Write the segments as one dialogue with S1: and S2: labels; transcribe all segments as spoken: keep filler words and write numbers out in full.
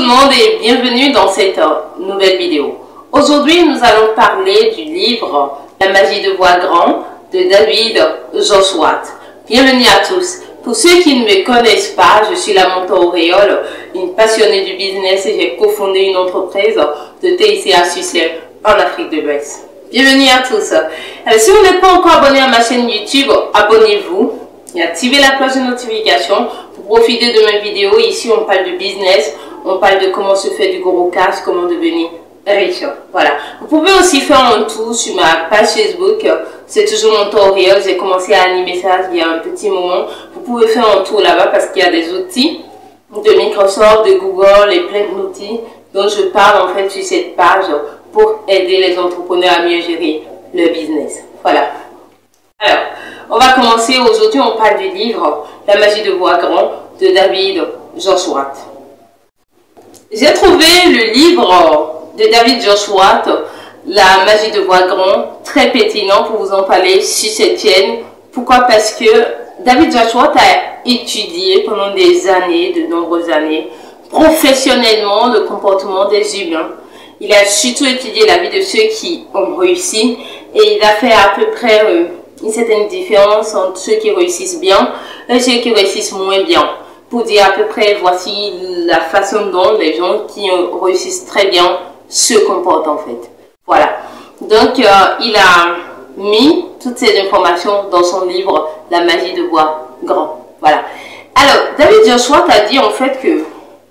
S1: le monde et bienvenue dans cette euh, nouvelle vidéo. Aujourd'hui, nous allons parler du livre La magie de voir grand de David Josh Watt. Bienvenue à tous. Pour ceux qui ne me connaissent pas, je suis Lamanta Auréole, une passionnée du business et j'ai cofondé une entreprise de T I C astuces en Afrique de l'Ouest. Bienvenue à tous. Alors, si vous n'êtes pas encore abonné à ma chaîne YouTube, abonnez-vous et activez la cloche de notification pour profiter de mes vidéos. Ici, on parle de business, on parle de comment se faire du gros cash, comment devenir riche. Voilà. Vous pouvez aussi faire un tour sur ma page Facebook. C'est toujours Lamanta Auréole. J'ai commencé à animer ça il y a un petit moment. Vous pouvez faire un tour là-bas parce qu'il y a des outils de Microsoft, de Google et plein d'outils dont je parle en fait sur cette page pour aider les entrepreneurs à mieux gérer leur business. Voilà. Alors, on va commencer. Aujourd'hui, on parle du livre La magie de voir grand de David Josh Watt. J'ai trouvé le livre de David Josh Watt, La magie de voir grand, très pertinent pour vous en parler sur cette chaîne. Pourquoi? Parce que David Josh Watt a étudié pendant des années, de nombreuses années, professionnellement le comportement des humains. Il a surtout étudié la vie de ceux qui ont réussi et il a fait à peu près euh, une certaine différence entre ceux qui réussissent bien et ceux qui réussissent moins bien. Pour dire à peu près, voici la façon dont les gens qui réussissent très bien se comportent en fait. Voilà. Donc, euh, il a mis toutes ces informations dans son livre La magie de voir grand. Voilà. Alors, David Josh Watt a dit en fait que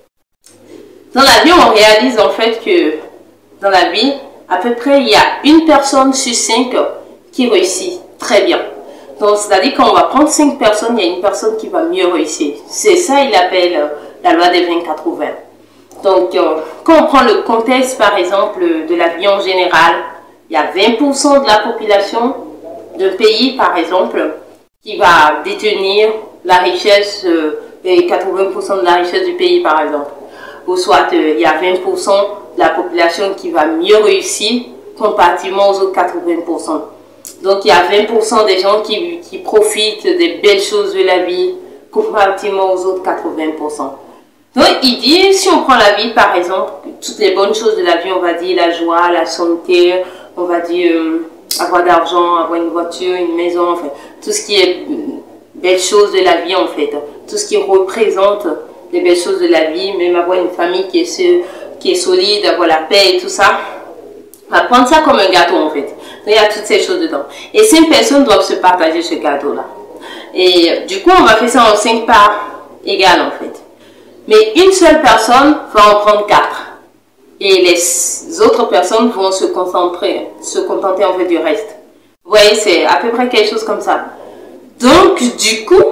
S1: dans la vie, on réalise en fait que dans la vie, à peu près, il y a une personne sur cinq qui réussit très bien. Donc, c'est-à-dire qu'on va prendre cinq personnes, il y a une personne qui va mieux réussir. C'est ça, il appelle euh, la loi des vingt quatre-vingts. Donc, euh, quand on prend le contexte, par exemple, de la vie en général, il y a vingt pour cent de la population d'un pays, par exemple, qui va détenir la richesse, euh, et quatre-vingts pour cent de la richesse du pays, par exemple. Ou soit, euh, il y a vingt pour cent de la population qui va mieux réussir comparativement aux autres quatre-vingts pour cent. Donc, il y a vingt pour cent des gens qui, qui profitent des belles choses de la vie comparativement aux autres quatre-vingts pour cent. Donc, il dit, si on prend la vie, par exemple, toutes les bonnes choses de la vie, on va dire la joie, la santé, on va dire euh, avoir d'argent, avoir une voiture, une maison, enfin, tout ce qui est euh, belles choses de la vie, en fait. Tout ce qui représente les belles choses de la vie, même avoir une famille qui est, qui est solide, avoir la paix et tout ça. On va prendre ça comme un gâteau, en fait. Donc, il y a toutes ces choses dedans. Et cinq personnes doivent se partager ce gâteau-là. Et du coup, on va faire ça en cinq parts égales, en fait. Mais une seule personne va en prendre quatre. Et les autres personnes vont se concentrer, se contenter en fait du reste. Vous voyez, c'est à peu près quelque chose comme ça. Donc, du coup,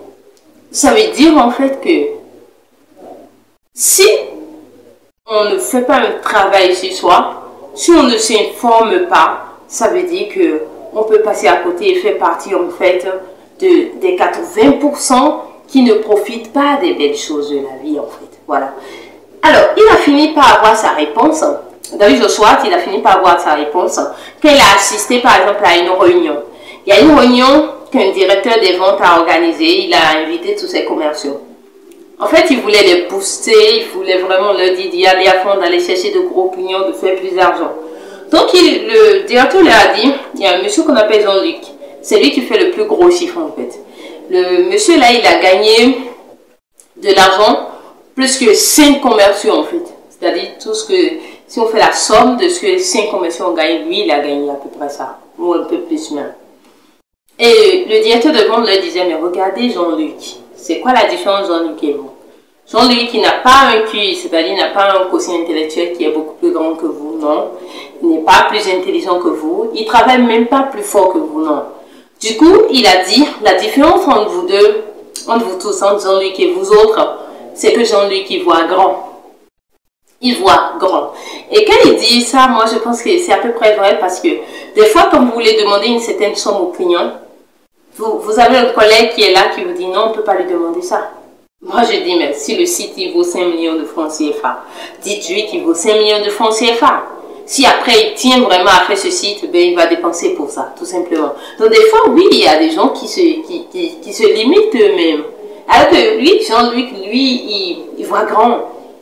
S1: ça veut dire en fait que si on ne fait pas un travail sur soi, si on ne s'informe pas, ça veut dire que on peut passer à côté et faire partie en fait de, des quatre-vingts pour cent qui ne profitent pas des belles choses de la vie en fait. Voilà. Alors, il a fini par avoir sa réponse. David Josh Watt, il a fini par avoir sa réponse quand il a assisté par exemple à une réunion. Il y a une réunion qu'un directeur des ventes a organisée. Il a invité tous ses commerciaux. En fait, il voulait les booster, il voulait vraiment leur dire d'y aller à fond, d'aller chercher de gros clients, de faire plus d'argent. Donc, il, le directeur leur a dit, il y a un monsieur qu'on appelle Jean-Luc. C'est lui qui fait le plus gros chiffre en fait. Le monsieur là, il a gagné de l'argent plus que cinq commerciaux en fait. C'est-à-dire tout ce que, si on fait la somme de ce que cinq commerciaux ont gagné, lui, il a gagné à peu près ça. Ou un peu plus même. Et le directeur de vente leur disait, mais regardez Jean-Luc. C'est quoi la différence Jean-Luc et vous? Jean-Luc, il n'a pas un Q I, c'est-à-dire il n'a pas un quotient intellectuel qui est beaucoup plus grand que vous, non. Il n'est pas plus intelligent que vous. Il travaille même pas plus fort que vous, non. Du coup, il a dit, la différence entre vous deux, entre vous tous, entre Jean-Luc et vous autres, c'est que Jean-Luc, il voit grand. Il voit grand. Et quand il dit ça, moi, je pense que c'est à peu près vrai parce que des fois, quand vous voulez demander une certaine somme au client, vous, vous avez un collègue qui est là qui vous dit non, on ne peut pas lui demander ça. Moi, je dis, mais si le site, il vaut cinq millions de francs C F A, dites-lui qu'il vaut cinq millions de francs C F A. Si après il tient vraiment à faire ce site, ben, il va dépenser pour ça, tout simplement. Donc des fois, oui, il y a des gens qui se, qui, qui, qui se limitent eux-mêmes. Alors que lui, Jean-Luc, lui, il, il voit grand.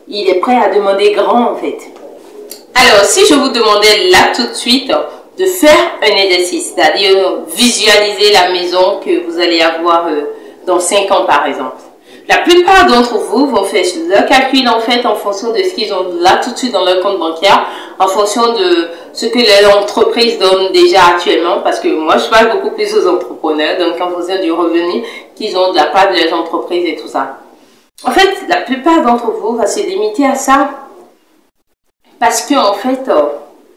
S1: il est prêt à demander grand en fait. Alors, si je vous demandais là tout de suite de faire un exercice, c'est-à-dire visualiser la maison que vous allez avoir euh, dans cinq ans par exemple. La plupart d'entre vous vont faire leur calcul en fait en fonction de ce qu'ils ont là tout de suite dans leur compte bancaire, en fonction de ce que l'entreprise donne déjà actuellement, parce que moi je parle beaucoup plus aux entrepreneurs, donc en fonction du revenu qu'ils ont de la part de leurs entreprises et tout ça. En fait, la plupart d'entre vous va se limiter à ça parce que en fait, euh,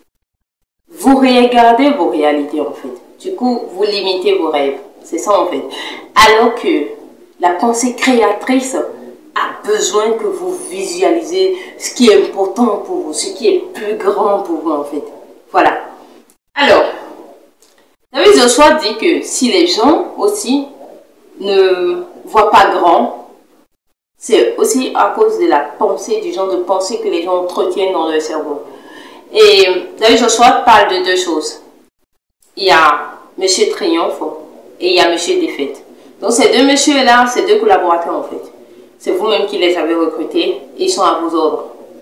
S1: vous regardez vos réalités en fait. Du coup, vous limitez vos rêves. C'est ça en fait. Alors que la pensée créatrice a besoin que vous visualisez ce qui est important pour vous, ce qui est plus grand pour vous en fait. Voilà. Alors, David Joshua dit que si les gens aussi ne voient pas grand, c'est aussi à cause de la pensée, du genre de pensée que les gens entretiennent dans leur cerveau. Et David Joshua parle de deux choses. Il y a Monsieur Triomphe et il y a Monsieur Défaite. Donc ces deux messieurs-là, ces deux collaborateurs en fait. C'est vous-même qui les avez recrutés et ils sont à vos ordres.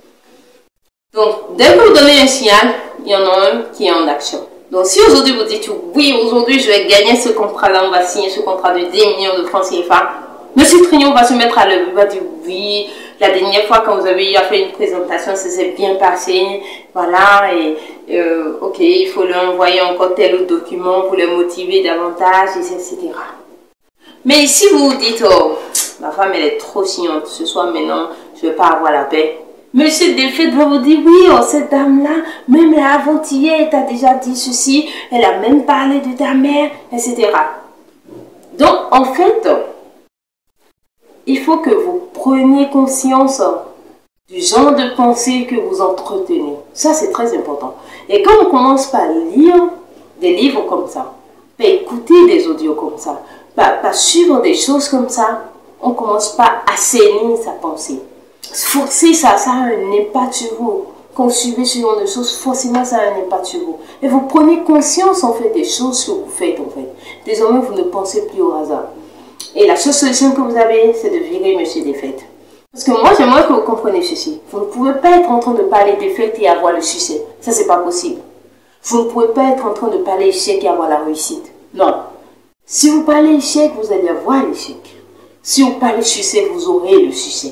S1: Donc, dès que vous donnez un signal, il y en a un qui est en action. Donc, si aujourd'hui vous dites, oui, aujourd'hui je vais gagner ce contrat-là, on va signer ce contrat de dix millions de francs C F A, Monsieur Trignon va se mettre à l'œuvre, il va dire, oui, la dernière fois quand vous avez eu à faire une présentation, ça s'est bien passé, voilà, et euh, ok, il faut leur envoyer encore tel autre document pour les motiver davantage, et cetera. Mais ici, vous vous dites, oh, ma femme, elle est trop chiante, ce soir, maintenant, je ne vais pas avoir la paix. Monsieur Défaite va vous dire, oui, oh, cette dame-là, même là, avant-hier, elle t'a déjà dit ceci, elle a même parlé de ta mère, et cetera. Donc, en fait, il faut que vous preniez conscience du genre de pensée que vous entretenez. Ça, c'est très important. Et quand on commence par lire des livres comme ça, par écouter des audios comme ça, par, par suivre des choses comme ça, on commence pas à assainir sa pensée. Forcer ça, ça a un impact sur vous. Quand vous suivez ce genre de choses, forcément ça a un impact sur vous. Et vous prenez conscience en fait des choses que vous faites en fait. Désormais, vous ne pensez plus au hasard. Et la seule solution que vous avez, c'est de virer Monsieur Défaite. Parce que moi, j'aimerais que vous compreniez ceci. Vous ne pouvez pas être en train de parler défaite et avoir le succès. Ça, c'est pas possible. Vous ne pouvez pas être en train de parler échec et avoir la réussite. Non. Si vous parlez échec, vous allez avoir l'échec. Si vous parlez succès, vous aurez le succès.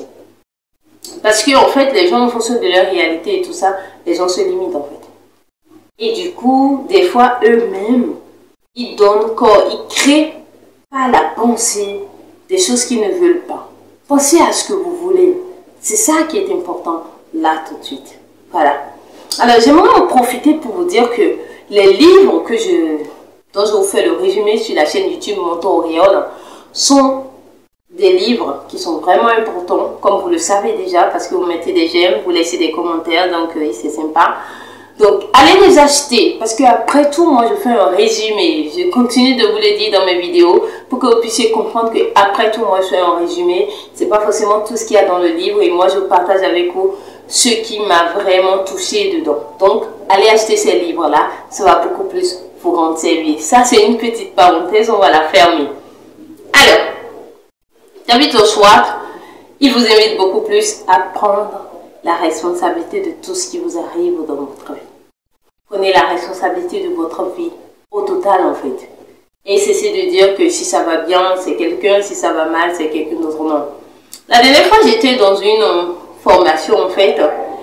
S1: Parce que en fait, les gens, en fonction de leur réalité et tout ça, les gens se limitent en fait. Et du coup, des fois, eux-mêmes, ils donnent corps, ils créent par la pensée des choses qu'ils ne veulent pas. Pensez à ce que vous voulez. C'est ça qui est important, là, tout de suite. Voilà. Alors, j'aimerais en profiter pour vous dire que les livres que je, dont je vous fais le résumé sur la chaîne YouTube Mentor Auréole sont des livres qui sont vraiment importants, comme vous le savez déjà, parce que vous mettez des j'aime, vous laissez des commentaires, donc oui, c'est sympa. Donc, allez les acheter, parce qu'après tout, moi, je fais un résumé. Je continue de vous le dire dans mes vidéos, pour que vous puissiez comprendre qu'après tout, moi, je fais un résumé. C'est pas forcément tout ce qu'il y a dans le livre, et moi, je partage avec vous ce qui m'a vraiment touché dedans. Donc, allez acheter ces livres-là, ça va beaucoup plus vous rendre service. Ça, c'est une petite parenthèse, on va la fermer. Alors, David Joshua, il vous invite beaucoup plus à prendre la responsabilité de tout ce qui vous arrive dans votre vie. Prenez la responsabilité de votre vie au total en fait. Et cessez de dire que si ça va bien, c'est quelqu'un, si ça va mal, c'est quelqu'un d'autre. Non. La dernière fois, j'étais dans une formation en fait,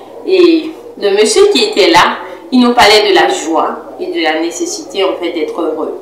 S1: et le monsieur qui était là, il nous parlait de la joie et de la nécessité en fait d'être heureux.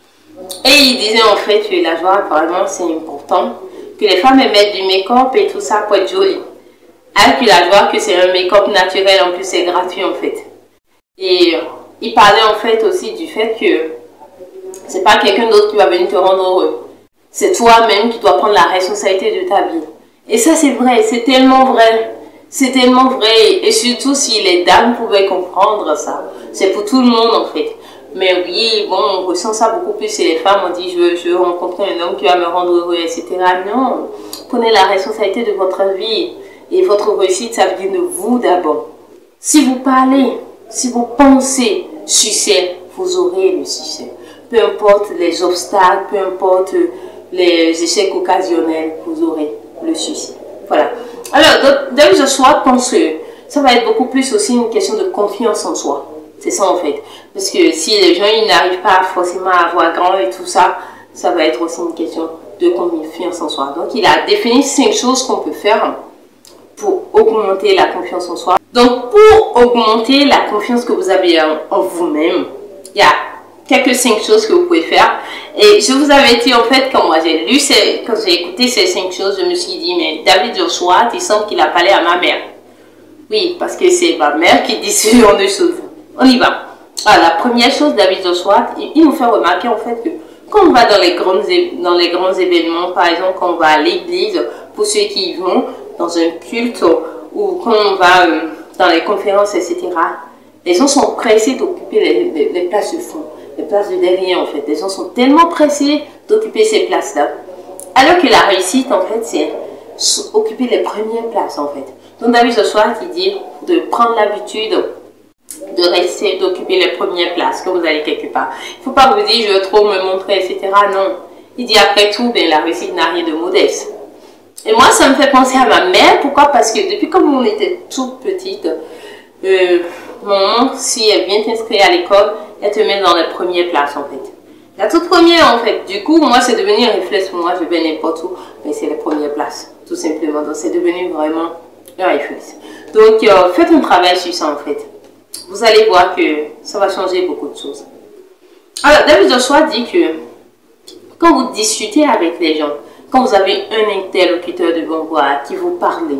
S1: Et il disait en fait que la joie, apparemment, c'est important, que les femmes mettent du make-up et tout ça pour être jolies. Et puis la joie que c'est un make-up naturel, en plus c'est gratuit en fait. Et il parlait en fait aussi du fait que c'est pas quelqu'un d'autre qui va venir te rendre heureux. C'est toi-même qui dois prendre la responsabilité de ta vie. Et ça c'est vrai, c'est tellement vrai. C'est tellement vrai. Et surtout si les dames pouvaient comprendre ça. C'est pour tout le monde en fait. Mais oui, bon, on ressent ça beaucoup plus chez les femmes. On dit, je veux, je veux rencontrer un homme qui va me rendre heureux, et cetera. Non, prenez la responsabilité de votre vie. Et votre réussite, ça vient de vous d'abord. Si vous parlez, si vous pensez succès, vous aurez le succès. Peu importe les obstacles, peu importe les échecs occasionnels, vous aurez le succès. Voilà. Alors, David Joshua pense que ça va être beaucoup plus aussi une question de confiance en soi. C'est ça en fait. Parce que si les gens ils n'arrivent pas forcément à avoir grand et tout ça, ça va être aussi une question de confiance en soi. Donc, il a défini cinq choses qu'on peut faire pour augmenter la confiance en soi. Donc, pour augmenter la confiance que vous avez en, en vous-même, il y a quelques cinq choses que vous pouvez faire. Et je vous avais dit, en fait, quand moi j'ai lu, ces, quand j'ai écouté ces cinq choses, je me suis dit, mais David Joshua, il semble qu'il a parlé à ma mère. Oui, parce que c'est ma mère qui dit ce genre de choses. On y va. Alors, la première chose, David Joshua, il nous fait remarquer, en fait, que quand on va dans les, grandes, dans les grands événements, par exemple, quand on va à l'église, pour ceux qui y vont, dans un culte, ou quand on va euh, dans les conférences, et cetera, les gens sont pressés d'occuper les, les, les places de fond, les places de derrière, en fait. Les gens sont tellement pressés d'occuper ces places-là. Alors que la réussite, en fait, c'est occuper les premières places, en fait. Donc, David Joshua, il dit de prendre l'habitude de rester, d'occuper les premières places quand vous allez quelque part. Il ne faut pas vous dire, je veux trop me montrer, et cetera. Non. Il dit, après tout, ben, la réussite n'a rien de modeste. Et moi, ça me fait penser à ma mère. Pourquoi? Parce que depuis quand on était toute petite, euh, maman, si elle vient t'inscrire à l'école, elle te met dans les premières places, en fait. La toute première, en fait. Du coup, moi, c'est devenu un réflexe pour moi. Je vais n'importe où, mais c'est les premières places, tout simplement. Donc, c'est devenu vraiment un réflexe. Donc, euh, faites un travail sur ça, en fait. Vous allez voir que ça va changer beaucoup de choses. Alors, David Joshua dit que quand vous discutez avec les gens, quand vous avez un interlocuteur devant vous à qui vous parlez,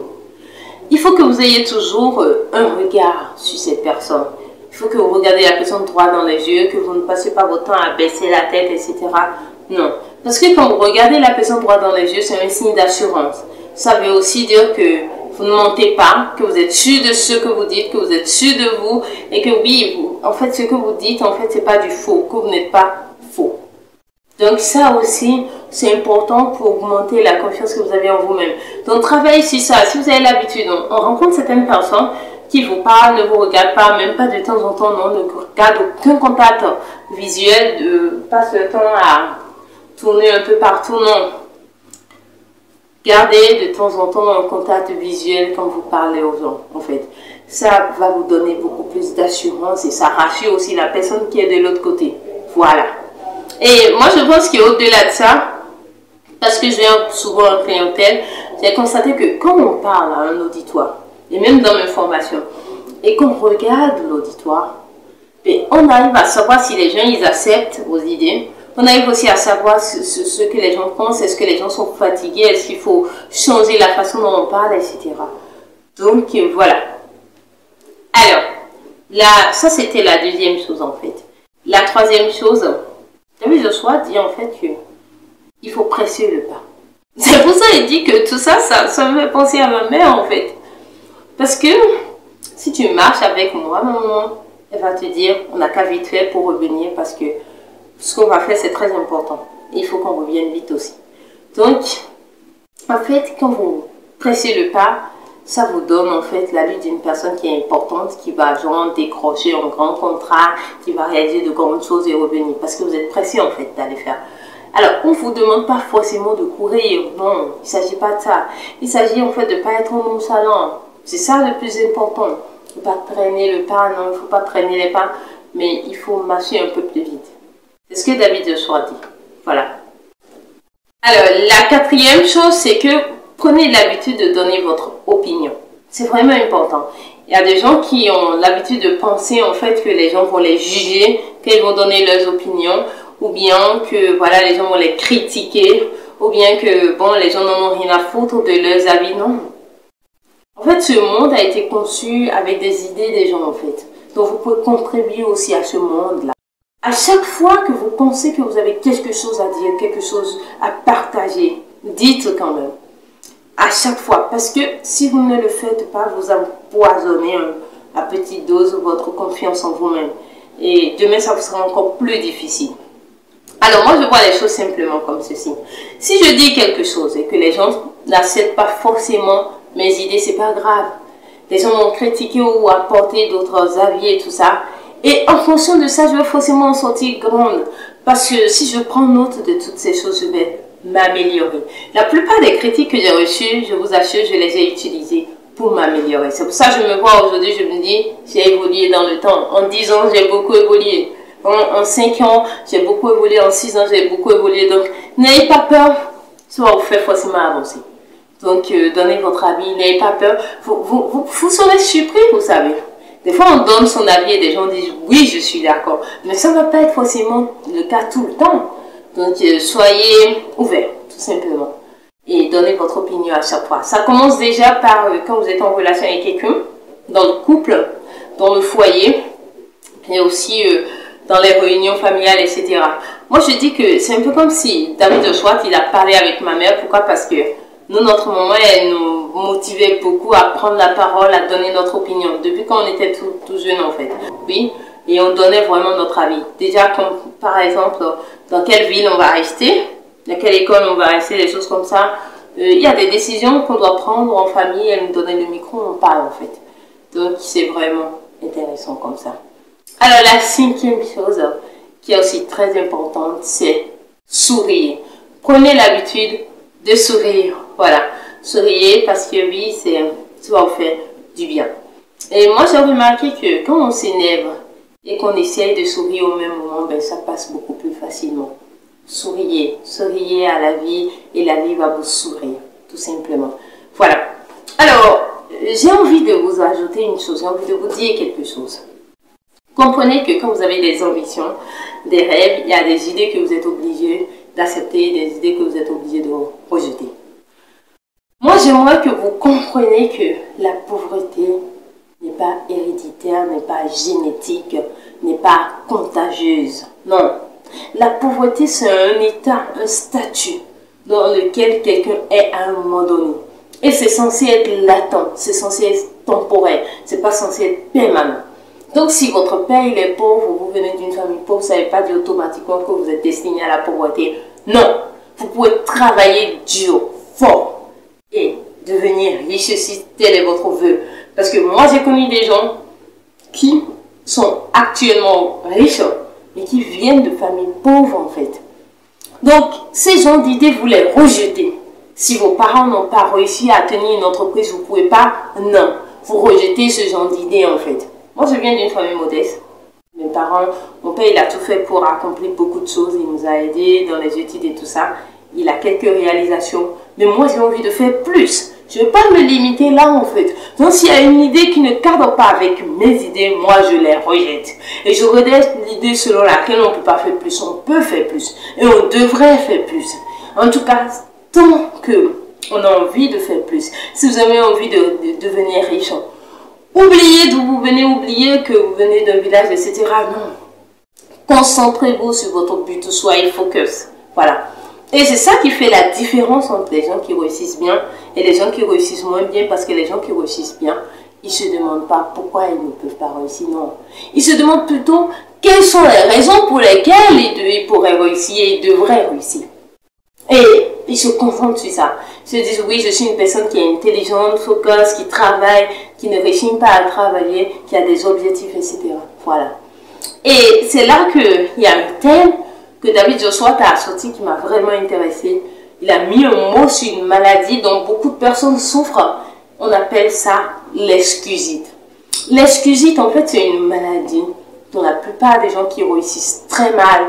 S1: il faut que vous ayez toujours un regard sur cette personne. Il faut que vous regardez la personne droit dans les yeux, que vous ne passez pas votre temps à baisser la tête, et cetera. Non. Parce que quand vous regardez la personne droit dans les yeux, c'est un signe d'assurance. Ça veut aussi dire que vous ne mentez pas, que vous êtes sûr de ce que vous dites, que vous êtes sûr de vous, et que oui, vous, en fait, ce que vous dites, en fait, c'est pas du faux, que vous n'êtes pas faux. Donc ça aussi, c'est important pour augmenter la confiance que vous avez en vous-même. Donc travaillez sur ça. Si vous avez l'habitude, on, on rencontre certaines personnes qui vous parlent, ne vous regardent pas, même pas de temps en temps, non, ne regardent aucun contact visuel, de passe le temps à tourner un peu partout, non. Gardez de temps en temps un contact visuel quand vous parlez aux gens, en fait. Ça va vous donner beaucoup plus d'assurance et ça rassure aussi la personne qui est de l'autre côté. Voilà. Et moi, je pense qu'au-delà de ça, parce que je viens souvent en clientèle, j'ai constaté que quand on parle à un auditoire, et même dans mes formations, et qu'on regarde l'auditoire, on arrive à savoir si les gens ils acceptent vos idées. On arrive aussi à savoir ce, ce, ce que les gens pensent, est-ce que les gens sont fatigués, est-ce qu'il faut changer la façon dont on parle, et cetera. Donc, voilà. Alors, là, ça c'était la deuxième chose en fait. La troisième chose, David Joshua dit en fait que il faut presser le pas. C'est pour ça qu'il dit que tout ça, ça, ça me fait penser à ma mère en fait. Parce que si tu marches avec moi, maman, elle va te dire, on n'a qu'à vite fait pour revenir parce que ce qu'on va faire, c'est très important. Il faut qu'on revienne vite aussi. Donc, en fait, quand vous pressez le pas, ça vous donne en fait la lutte d'une personne qui est importante, qui va genre décrocher un grand contrat, qui va réaliser de grandes choses et revenir. Parce que vous êtes pressé en fait d'aller faire. Alors, on ne vous demande pas forcément de courir. Non, il ne s'agit pas de ça. Il s'agit en fait de ne pas être nonchalant. C'est ça le plus important. Il ne faut pas traîner le pas, non, il ne faut pas traîner les pas, mais il faut marcher un peu plus vite. C'est ce que David Joshua dit. Voilà. Alors, la quatrième chose, c'est que prenez l'habitude de donner votre opinion. C'est vraiment important. Il y a des gens qui ont l'habitude de penser en fait que les gens vont les juger, qu'ils vont donner leurs opinions, ou bien que voilà, les gens vont les critiquer, ou bien que bon, les gens n'en ont rien à foutre de leurs avis. Non. En fait, ce monde a été conçu avec des idées des gens en fait. Donc, vous pouvez contribuer aussi à ce monde-là. À chaque fois que vous pensez que vous avez quelque chose à dire, quelque chose à partager, dites quand même. À chaque fois. Parce que si vous ne le faites pas, vous empoisonnez à petite dose votre confiance en vous-même. Et demain, ça vous sera encore plus difficile. Alors moi, je vois les choses simplement comme ceci. Si je dis quelque chose et que les gens n'acceptent pas forcément mes idées, c'est pas grave. Les gens vont critiquer ou apporter d'autres avis et tout ça. Et en fonction de ça, je vais forcément en sortir grande. Parce que si je prends note de toutes ces choses, je vais m'améliorer. La plupart des critiques que j'ai reçues, je vous assure, je les ai utilisées pour m'améliorer. C'est pour ça que je me vois aujourd'hui, je me dis, j'ai évolué dans le temps. En dix ans, j'ai beaucoup évolué. En, en cinq ans, j'ai beaucoup évolué. En six ans, j'ai beaucoup évolué. Donc, n'ayez pas peur, ça va vous faire forcément avancer. Donc, euh, donnez votre avis, n'ayez pas peur. Vous, vous, vous, vous serez surpris, vous savez. Des fois, on donne son avis et des gens disent, oui, je suis d'accord. Mais ça ne va pas être forcément le cas tout le temps. Donc, euh, soyez ouverts, tout simplement. Et donnez votre opinion à chaque fois. Ça commence déjà par euh, quand vous êtes en relation avec quelqu'un, dans le couple, dans le foyer, et aussi euh, dans les réunions familiales, et cetera. Moi, je dis que c'est un peu comme si David Joshua, il a parlé avec ma mère. Pourquoi? Parce que nous, notre maman, elle nous motivait beaucoup à prendre la parole, à donner notre opinion. Depuis quand on était tout, tout jeune, en fait. Oui, et on donnait vraiment notre avis. Déjà, comme, par exemple, dans quelle ville on va rester, dans quelle école on va rester, des choses comme ça. Euh, il y a des décisions qu'on doit prendre en famille. Elle nous donnait le micro, on parle, en fait. Donc, c'est vraiment intéressant comme ça. Alors, la cinquième chose qui est aussi très importante, c'est sourire. Prenez l'habitude de sourire. Voilà, souriez parce que oui, c'est ça va vous faire du bien. Et moi, j'ai remarqué que quand on s'énerve et qu'on essaye de sourire au même moment, ben, ça passe beaucoup plus facilement. Souriez, souriez à la vie et la vie va vous sourire, tout simplement. Voilà. Alors, j'ai envie de vous ajouter une chose, j'ai envie de vous dire quelque chose. Comprenez que quand vous avez des ambitions, des rêves, il y a des idées que vous êtes obligés d'accepter, des idées que vous êtes obligés de rejeter. Moi, j'aimerais que vous compreniez que la pauvreté n'est pas héréditaire, n'est pas génétique, n'est pas contagieuse. Non. La pauvreté, c'est un état, un statut dans lequel quelqu'un est à un moment donné. Et c'est censé être latent, c'est censé être temporaire, c'est pas censé être permanent. Donc, si votre père il est pauvre, vous venez d'une famille pauvre, ça ne veut pas dire automatiquement que vous êtes destiné à la pauvreté. Non, vous pouvez travailler dur, fort et devenir riche si tel est votre vœu. Parce que moi, j'ai connu des gens qui sont actuellement riches, mais qui viennent de familles pauvres en fait. Donc, ces gens d'idées, vous les rejetez. Si vos parents n'ont pas réussi à tenir une entreprise, vous ne pouvez pas, non. Vous rejetez ce genre d'idées en fait. Moi, je viens d'une famille modeste. Mes parents, mon père, il a tout fait pour accomplir beaucoup de choses. Il nous a aidés dans les études et tout ça. Il a quelques réalisations. Mais moi, j'ai envie de faire plus. Je ne vais pas me limiter là, en fait. Donc, s'il y a une idée qui ne cadre pas avec mes idées, moi, je les rejette. Et je rejette l'idée selon laquelle on ne peut pas faire plus. On peut faire plus. Et on devrait faire plus. En tout cas, tant qu'on a envie de faire plus, si vous avez envie de, de devenir riche, oubliez d'où vous venez, oubliez que vous venez d'un village, et cetera. Non. Concentrez-vous sur votre but, soyez focus. Voilà. Et c'est ça qui fait la différence entre les gens qui réussissent bien et les gens qui réussissent moins bien, parce que les gens qui réussissent bien, ils ne se demandent pas pourquoi ils ne peuvent pas réussir, non. Ils se demandent plutôt quelles sont les raisons pour lesquelles ils pourraient réussir et ils devraient réussir. Et ils se concentrent sur ça. Ils se disent, oui, je suis une personne qui est intelligente, focus, qui travaille, qui ne réussit pas à travailler, qui a des objectifs, et cetera. Voilà. Et c'est là qu'il y a un thème que David Joshua a sorti qui m'a vraiment intéressé. Il a mis un mot sur une maladie dont beaucoup de personnes souffrent. On appelle ça l'excusite. L'excusite, en fait, c'est une maladie dont la plupart des gens qui réussissent très mal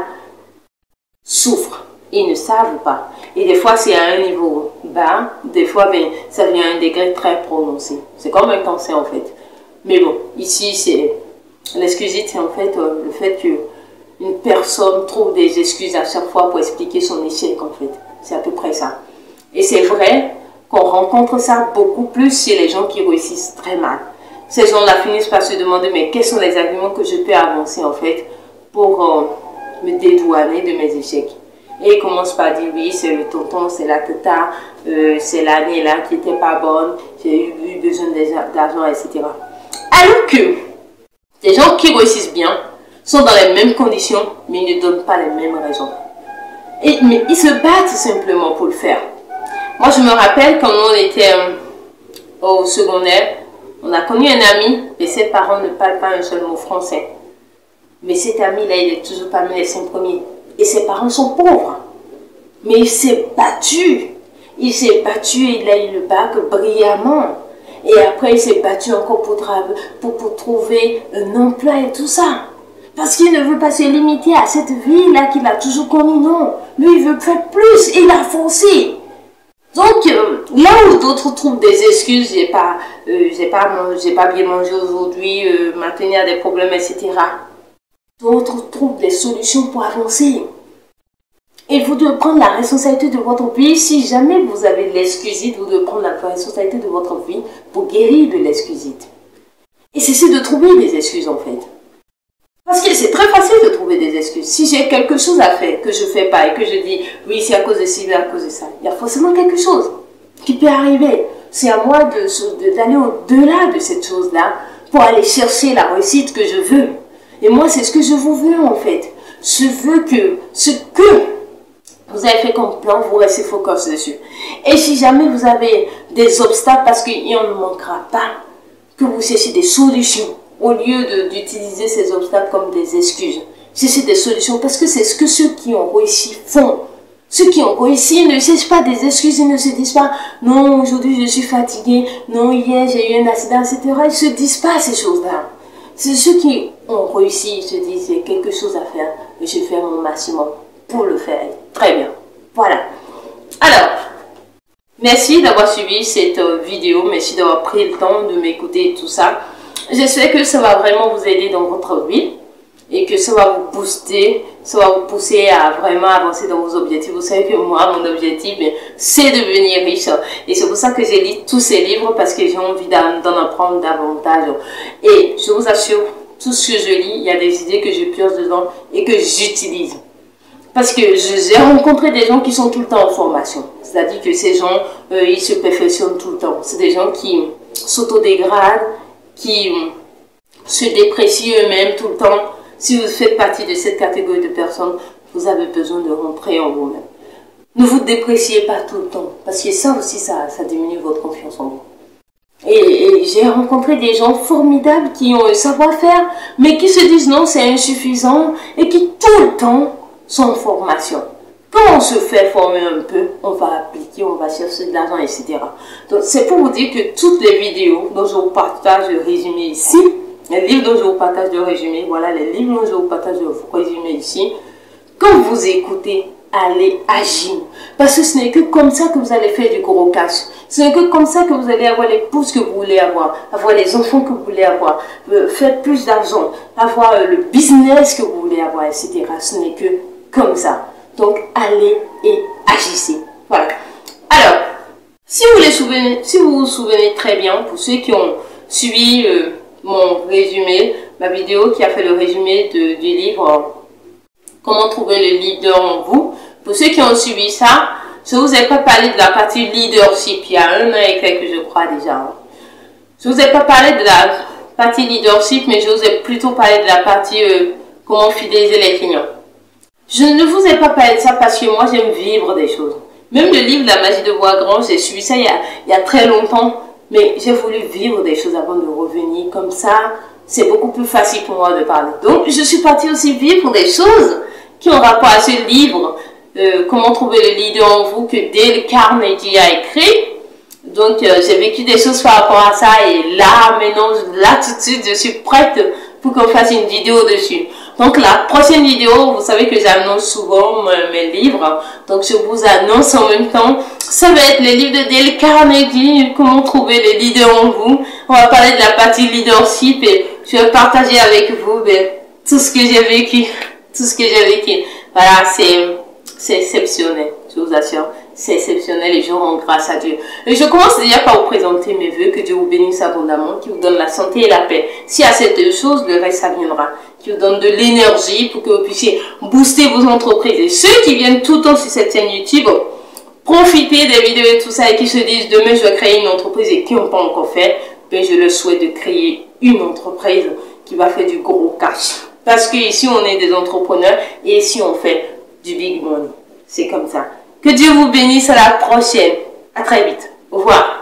S1: souffrent. Ils ne savent pas. Et des fois, c'est à un niveau bas. Des fois, ben, ça vient à un degré très prononcé. C'est comme un cancer, en fait. Mais bon, ici, c'est l'excusite, c'est en fait euh, le fait que une personne trouve des excuses à chaque fois pour expliquer son échec, en fait. C'est à peu près ça. Et c'est vrai qu'on rencontre ça beaucoup plus chez les gens qui réussissent très mal. Ces gens-là finissent par se demander, mais quels sont les arguments que je peux avancer, en fait, pour euh, me dédouaner de mes échecs. Et ils commencent par dire, oui, c'est le tonton, c'est la tata, euh, c'est l'année là qui n'était pas bonne, j'ai eu, eu besoin d'argent, et cetera. Alors que les gens qui réussissent bien sont dans les mêmes conditions, mais ils ne donnent pas les mêmes raisons. Et, mais ils se battent simplement pour le faire. Moi, je me rappelle quand on était euh, au secondaire, on a connu un ami et ses parents ne parlent pas un seul mot français. Mais cet ami-là, il est toujours parmi les cinq premiers. Et ses parents sont pauvres. Mais il s'est battu. Il s'est battu et il a eu le bac brillamment. Et après, il s'est battu encore pour, pour, pour trouver un emploi et tout ça. Parce qu'il ne veut pas se limiter à cette vie-là qu'il a toujours connue, non. Lui, il veut faire plus, il a foncé. Donc, euh, là où d'autres trouvent des excuses, j'ai pas, euh, j'ai pas, j'ai pas bien mangé aujourd'hui, euh, maintenant il y a des problèmes, et cetera. D'autres trouvent des solutions pour avancer. Et vous devez prendre la responsabilité de votre vie. Si jamais vous avez l'excusite, vous devez prendre la responsabilité de votre vie pour guérir de l'excusite. Et cessez de trouver des excuses en fait. Parce que c'est très facile de trouver des excuses. Si j'ai quelque chose à faire, que je ne fais pas et que je dis oui c'est à cause de ci, c'est à cause de ça, il y a forcément quelque chose qui peut arriver. C'est à moi d'aller de, d'aller au-delà de cette chose-là pour aller chercher la réussite que je veux. Et moi c'est ce que je vous veux en fait. Je veux que ce que vous avez fait comme plan, vous restez focus dessus. Et si jamais vous avez des obstacles, parce qu'il n'en manquera pas, que vous cherchez des solutions, au lieu d'utiliser ces obstacles comme des excuses. Cherchez des solutions, parce que c'est ce que ceux qui ont réussi font. Ceux qui ont réussi ne cherchent pas des excuses, ils ne se disent pas « Non, aujourd'hui je suis fatigué, non, hier j'ai eu un accident, et cetera » Ils ne se disent pas ces choses-là. C'est ceux qui ont réussi, ils se disent « J'ai quelque chose à faire, et je fais mon maximum pour le faire. » Très bien. Voilà. Alors, merci d'avoir suivi cette vidéo, merci d'avoir pris le temps de m'écouter et tout ça. J'espère que ça va vraiment vous aider dans votre vie et que ça va vous booster, ça va vous pousser à vraiment avancer dans vos objectifs. Vous savez que moi, mon objectif, c'est de devenir riche. Et c'est pour ça que j'ai lu tous ces livres parce que j'ai envie d'en apprendre davantage. Et je vous assure, tout ce que je lis, il y a des idées que je pioche dedans et que j'utilise. Parce que j'ai rencontré des gens qui sont tout le temps en formation. C'est-à-dire que ces gens, euh, ils se perfectionnent tout le temps. C'est des gens qui s'autodégradent, qui se déprécient eux-mêmes tout le temps. Si vous faites partie de cette catégorie de personnes, vous avez besoin de rentrer en vous-même. Ne vous dépréciez pas tout le temps. Parce que ça aussi, ça, ça diminue votre confiance en vous. Et, et j'ai rencontré des gens formidables qui ont un savoir-faire, mais qui se disent non, c'est insuffisant, et qui tout le temps sont en formation. Quand on se fait former un peu, on va appliquer, on va chercher de l'argent, et cetera. Donc c'est pour vous dire que toutes les vidéos dont je vous partage le résumé ici, les livres dont je vous partage le résumé, voilà les livres dont je vous partage le résumé ici, quand vous écoutez, allez agir. Parce que ce n'est que comme ça que vous allez faire du gros cash. Ce n'est que comme ça que vous allez avoir les pouces que vous voulez avoir, avoir les enfants que vous voulez avoir, euh, faire plus d'argent, avoir euh, le business que vous voulez avoir, et cetera. Ce n'est que comme ça. Donc, allez et agissez. Voilà. Alors, si vous, les souvenez, si vous vous souvenez très bien, pour ceux qui ont suivi euh, mon résumé, ma vidéo qui a fait le résumé de, du livre euh, Comment trouver le leader en vous, pour ceux qui ont suivi ça, je ne vous ai pas parlé de la partie leadership, il y a un an et quelques, je crois déjà. Hein. Je ne vous ai pas parlé de la partie leadership, mais je vous ai plutôt parlé de la partie euh, comment fidéliser les clients. Je ne vous ai pas parlé de ça parce que moi j'aime vivre des choses. Même le livre La magie de voir grand, j'ai suivi ça il y, a, il y a très longtemps, mais j'ai voulu vivre des choses avant de revenir. Comme ça, c'est beaucoup plus facile pour moi de parler. Donc je suis partie aussi vivre des choses qui ont rapport à ce livre, euh, Comment trouver le leader en vous, que Dale Carnegie a écrit. Donc euh, j'ai vécu des choses par rapport à ça et là, maintenant, là tout de suite, je suis prête pour qu'on fasse une vidéo dessus. Donc la prochaine vidéo, vous savez que j'annonce souvent mes livres, donc je vous annonce en même temps, ça va être le livre de Dale Carnegie, Comment trouver le leader en vous. On va parler de la partie leadership et je vais partager avec vous ben, tout ce que j'ai vécu, tout ce que j'ai vécu. Voilà, c'est exceptionnel, je vous assure. C'est exceptionnel et je rends grâce à Dieu. Et je commence déjà par vous présenter mes vœux, que Dieu vous bénisse abondamment, qui vous donne la santé et la paix. S'il y a cette chose, le reste, ça viendra. Qui vous donne de l'énergie pour que vous puissiez booster vos entreprises. Et ceux qui viennent tout le temps sur cette chaîne YouTube, profitez des vidéos et tout ça et qui se disent demain je vais créer une entreprise et qui n'ont pas encore fait, ben je leur souhaite de créer une entreprise qui va faire du gros cash. Parce que ici on est des entrepreneurs et ici on fait du big money. C'est comme ça. Que Dieu vous bénisse, à la prochaine. À très vite. Au revoir.